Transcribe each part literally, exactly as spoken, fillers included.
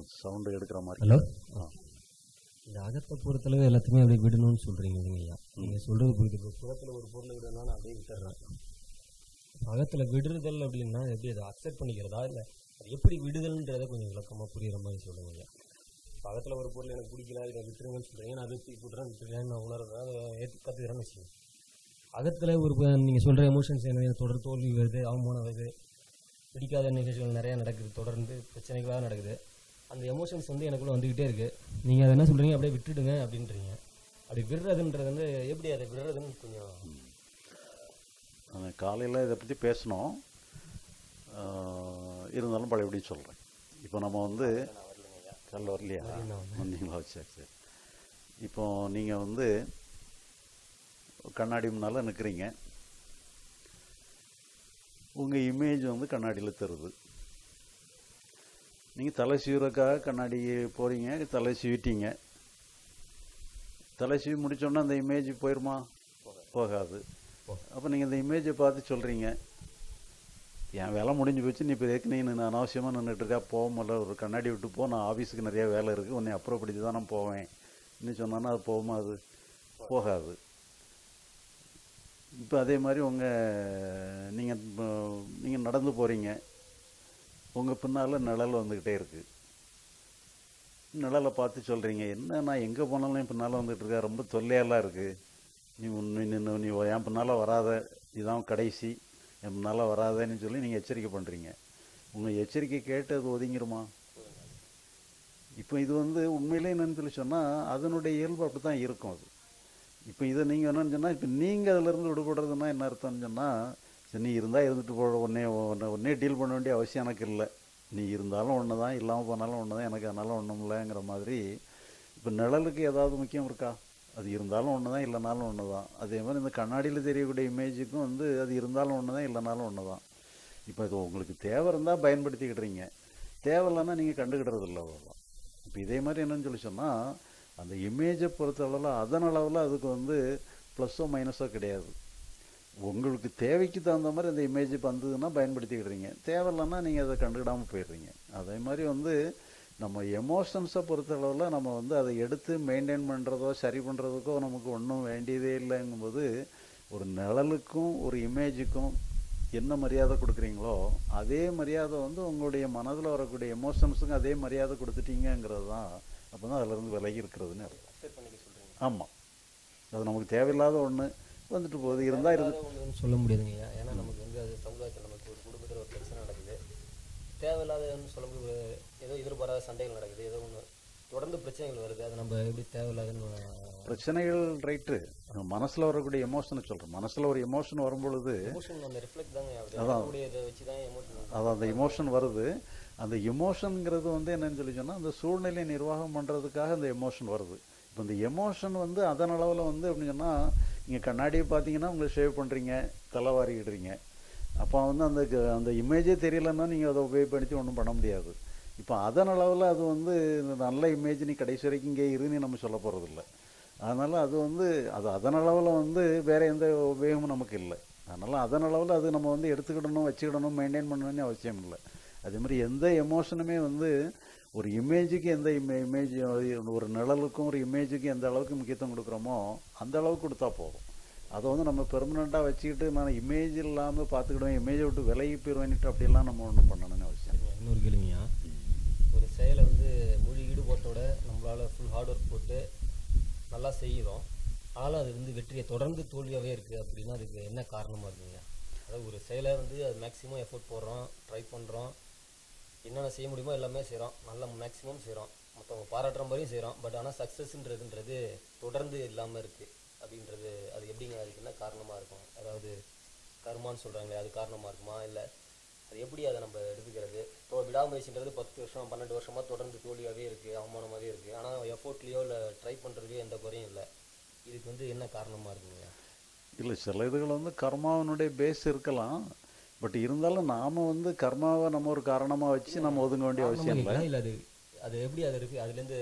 Sound எடுக்கிற மாதிரி. Hello, இந்த அகத்தை பொறுத்தளவு எல்லாத்தையுமே அப்படியே விடணும்னு சொல்கிறீங்க இல்லைங்கய்யா? நீங்கள் சொல்கிறது புரியுது. இப்போ புறத்தில் ஒரு பொருளை விடணும்னா நான் அப்படியே விட்டுறேன். அகத்தில் விடுதல் அப்படின்னா எப்படி அதை அக்செப்ட் பண்ணிக்கிறதா, இல்லை அது எப்படி விடுதல்ன்றதை கொஞ்சம் விளக்கமாக புரிகிற மாதிரி சொல்லுங்க. அகத்தில் ஒரு பொருள் எனக்கு பிடிக்கல, இதை விட்டுருங்கன்னு சொல்கிறீங்க, நான் அதை தூக்கி விட்டுறேன் விட்டுறேன்னு நான் உணர்றேன், அதை ஏற்று கற்றுக்கிறேன்னு வச்சுக்கோங்க. அகத்தில் ஒரு நீங்கள் சொல்கிற எமோஷன்ஸ் என்ன, தொடர் தோல்வி வருது, அவமானம் வருது, பிடிக்காத நிகழ்ச்சிகள் நிறையா நடக்குது, தொடர்ந்து பிரச்சனைகளாக நடக்குது. அந்த எமோஷன்ஸ் வந்து எனக்குள்ளே வந்துக்கிட்டே இருக்குது. நீங்கள் அதை என்ன சொல்கிறீங்க, அப்படியே விட்டுடுங்க அப்படின்றீங்க. அப்படி விடுறதுன்றது வந்து எப்படி அதை விடுறதுன்னு கொஞ்சம். காலையில் இதை பற்றி பேசணும், இருந்தாலும் பழையபடி சொல்கிறேன். இப்போ நம்ம வந்து கல் வரலையா வந்தீங்களா? சரி சரி. இப்போ நீங்கள் வந்து கண்ணாடி முன்னால் நிற்கிறீங்க, உங்கள் இமேஜ் வந்து கண்ணாடியில் தருது. நீங்கள் தலை சீவுறக்காக கண்ணாடி போகிறீங்க, தலை சீவிட்டீங்க. தலை சீவி முடித்தோன்னா அந்த இமேஜ் போயிடுமா? போகாது. அப்போ நீங்கள் இந்த இமேஜை பார்த்து சொல்கிறீங்க, என் வேலை முடிஞ்சு போச்சு, நீ இப்போ எதுக்கு நீ நான் அனாவசியமாக நின்றுட்டுருக்கா, போக முடியல, ஒரு கண்ணாடி விட்டு போ, நான் ஆஃபீஸுக்கு நிறையா வேலை இருக்குது, உன்னை அப்புறப்படுத்தி தான் நான் போவேன் இன்னும் சொன்னான்னா அது போகுமா? அது போகாது. இப்போ அதே மாதிரி உங்கள் நீங்கள் நீங்கள் நடந்து போகிறீங்க, உங்கள் பின்னால் நிழல் வந்துக்கிட்டே இருக்குது. நிழலை பார்த்து சொல்கிறீங்க, என்ன நான் எங்கே போனாலும் என் பின்னால் வந்துகிட்டு இருக்கா, ரொம்ப தொல்லையெல்லாம் இருக்குது, நீ உன்னை நின்று நீ என் பின்னால் வராத, இதுதான் கடைசி, என் பின்னால் வராதேன்னு சொல்லி நீங்கள் எச்சரிக்கை பண்ணுறீங்க. உங்கள் எச்சரிக்கை கேட்டு அது ஒதுங்கிருமா? இப்போ இது வந்து உண்மையிலே என்னன்னு சொல்லி சொன்னால் அதனுடைய இயல்பு அப்படி தான் இருக்கும். அது இப்போ இதை நீங்கள் என்னன்னு சொன்னால், இப்போ நீங்கள் அதிலேருந்து விடுபடுறதுன்னா என்ன அர்த்தம்னு சொன்னால், சரி நீ இருந்தால் இருந்துட்டு போட, ஒன்றே ஒன்றே டீல் பண்ண வேண்டிய அவசியம் எனக்கு இல்லை, நீ இருந்தாலும் ஒன்று தான், இல்லாமல் போனாலும் ஒன்று தான், எனக்கு அதனால ஒன்றும் இல்லைங்கிற மாதிரி. இப்போ நிழலுக்கு ஏதாவது முக்கியம் இருக்கா? அது இருந்தாலும் ஒன்று தான், இல்லைனாலும் ஒன்று தான். அதே மாதிரி இந்த கண்ணாடியில் தெரியக்கூடிய இமேஜுக்கும் வந்து அது இருந்தாலும் ஒன்று தான், இல்லைனாலும் ஒன்று தான். இப்போ இது உங்களுக்கு தேவை இருந்தால் பயன்படுத்திக்கிட்டுறீங்க, தேவையில்லைன்னா நீங்கள் கண்டுக்கிடுறது இல்லை, அவ்வளோதான். இப்போ இதே மாதிரி என்னன்னு சொல்லி சொன்னால், அந்த இமேஜை பொறுத்த அளவில் அதன் அளவில் அதுக்கு வந்து ப்ளஸ்ஸோ மைனஸோ கிடையாது. உங்களுக்கு தேவைக்கு தகுந்த மாதிரி அந்த இமேஜ் வந்ததுன்னா பயன்படுத்திக்கிடுறீங்க, தேவையில்லைன்னா நீங்கள் அதை கண்டுக்கிடாமல் போயிடுறீங்க. அதே மாதிரி வந்து நம்ம எமோஷன்ஸை பொறுத்த அளவில் நம்ம வந்து அதை எடுத்து மெயின்டைன் பண்ணுறதோ சரி பண்ணுறதுக்கோ நமக்கு ஒன்றும் வேண்டியதே இல்லைங்கும்போது, ஒரு நிழலுக்கும் ஒரு இமேஜுக்கும் என்ன மரியாதை கொடுக்குறீங்களோ அதே மரியாதை வந்து உங்களுடைய மனதில் வரக்கூடிய எமோஷன்ஸுக்கும் அதே மரியாதை கொடுத்துட்டீங்கிறது தான். அப்போ தான் அதிலேருந்து விலகி இருக்கிறதுன்னு அர்த்தம். ஆமாம், அது நமக்கு தேவையில்லாத ஒன்று வந்துட்டு போகுது, இருந்தால் இருந்து சொல்ல முடியாதுங்க. ஏன்னா நமக்கு வந்து அது சமுதாயத்தில் நமக்கு ஒரு குடும்பத்தில் ஒரு பிரச்சனை நடக்குது, தேவையில்லாதன்னு சொல்ல முடியாது. ஏதோ எதிர்பாராத சண்டைகள் நடக்குது, ஏதோ ஒன்று தொடர்ந்து பிரச்சனைகள் வருது, அது நம்ம எப்படி தேவையில்லாதுன்னு பிரச்சனைகள் ரைட்டு. மனசில் வரக்கூடிய எமோஷனை சொல்கிறேன். மனசில் ஒரு எமோஷன் வரும்பொழுது அதான் அதான் அந்த எமோஷன் வருது. அந்த எமோஷனுங்கிறது வந்து என்னன்னு சொல்லி சொன்னால், அந்த சூழ்நிலையை நிர்வாகம் பண்ணுறதுக்காக அந்த எமோஷன் வருது. இப்போ இந்த எமோஷன் வந்து அதன் அளவில் வந்து அப்படின்னு சொன்னால், நீங்கள் கண்ணாடியை பார்த்தீங்கன்னா உங்களை ஷேவ் பண்ணுறீங்க, தலை வாரிக்கிடுறீங்க, அப்போ வந்து அந்த அந்த இமேஜே தெரியலன்னா நீங்கள் அதை உபயோகப்படுத்தி ஒன்றும் பண்ண முடியாது. இப்போ அதன் அளவில் அது வந்து நல்ல இமேஜ், நீ கடைசி வரைக்கும் இங்கே இருன்னு நம்ம சொல்ல போகிறதில்ல. அதனால் அது வந்து அது அதன் அளவில் வந்து வேறு எந்த உபயோகமும் நமக்கு இல்லை. அதனால் அதன் அளவில் அது நம்ம வந்து எடுத்துக்கிடணும், வச்சுக்கிடணும், மெயின்டைன் பண்ணணும்னு அவசியம் இல்லை. அதே மாதிரி எந்த எமோஷனுமே வந்து ஒரு இமேஜுக்கு எந்த இமே இமேஜ் ஒரு நிழலுக்கும் ஒரு இமேஜுக்கும் எந்த அளவுக்கு முக்கியத்துவம் கொடுக்குறோமோ அந்த அளவுக்கு கொடுத்தா போதும். அதை வந்து நம்ம பெர்மனெண்ட்டாக வச்சுக்கிட்டு நான் இமேஜ் இல்லாமல் பார்த்துக்கிடுவேன், இமேஜை விட்டு விலகி போயிடுவேன்ட்டு அப்படிலாம் நம்ம ஒன்றும் பண்ணணும்னு அவசியம். இன்னொரு கேள்வியா, ஒரு செயலை வந்து முழு ஈடுபாட்டோட நம்மளால் ஃபுல் ஹார்ட் ஒர்க் போட்டு நல்லா செய்கிறோம், ஆனாலும் அது வந்து வெற்றியை தொடர்ந்து தோல்வியாகவே இருக்குது அப்படின்னா அதுக்கு என்ன காரணமாக இருக்குங்க? அதாவது ஒரு செயலை வந்து அது மேக்ஸிமம் எஃபோர்ட் போடுறோம், ட்ரை பண்ணுறோம், என்னென்ன செய்ய முடியுமோ எல்லாமே செய்கிறோம், நல்லா மேக்ஸிமம் செய்கிறோம், மற்றவங்க பாராட்டுற மாதிரியும் செய்கிறோம், பட் ஆனால் சக்ஸஸ்ன்றதுன்றது தொடர்ந்து இல்லாமல் இருக்குது அப்படின்றது அது எப்படிங்க? அதுக்கு என்ன காரணமாக இருக்கும்? அதாவது கர்மான்னு சொல்கிறாங்களே, அது காரணமாக இருக்குமா? இல்லை அது எப்படி அதை நம்ம எடுத்துக்கிறது? இப்போ விடாமுயற்சின்றது பத்து வருஷம் பன்னெண்டு வருஷமாக தொடர்ந்து தோல்வியாகவே இருக்குது, அவமானமாகவே இருக்குது, ஆனால் எஃபோர்ட்லேயோ இல்லை ட்ரை பண்ணுறதுலையோ எந்த குறையும் இல்லை, இதுக்கு வந்து என்ன காரணமாக இருக்குங்க? இல்லை, சில இதுகள் வந்து கர்மாவினுடைய பேஸ் இருக்கலாம், பட் இருந்தாலும் நாம் வந்து கர்மாவை நம்ம ஒரு காரணமாக வச்சு நம்ம ஒதுங்க வேண்டிய அவசியம் இல்லை. இல்லை அது அது எப்படி அது இருக்குது, அதுலேருந்து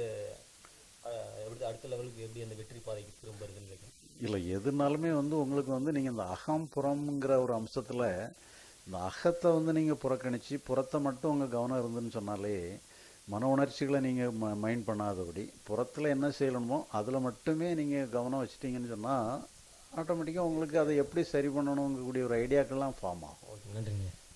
எப்படி அடுத்த லெவலுக்கு எப்படி அந்த வெற்றி பாதைக்கு திரும்புறதுன்னு இருக்கு? இல்லை, எதுனாலுமே வந்து உங்களுக்கு வந்து நீங்கள் இந்த அகம் புறம்ங்கிற ஒரு அம்சத்தில் இந்த அகத்தை வந்து நீங்கள் புறக்கணித்து புறத்தை மட்டும் உங்கள் கவனம் இருந்துன்னு சொன்னாலே மன உணர்ச்சிகளை நீங்கள் ம மைண்ட் பண்ணாதபடி புறத்தில் என்ன செய்யணுமோ அதில் மட்டுமே நீங்கள் கவனம் வச்சிட்டிங்கன்னு சொன்னால் ஆட்டோமேட்டிக்காக உங்களுக்கு அதை எப்படி சரி பண்ணணுங்கக்கூடிய ஒரு ஐடியாக்கெல்லாம் ஃபார்ம் ஆகும். ஓகே, நன்றிங்க.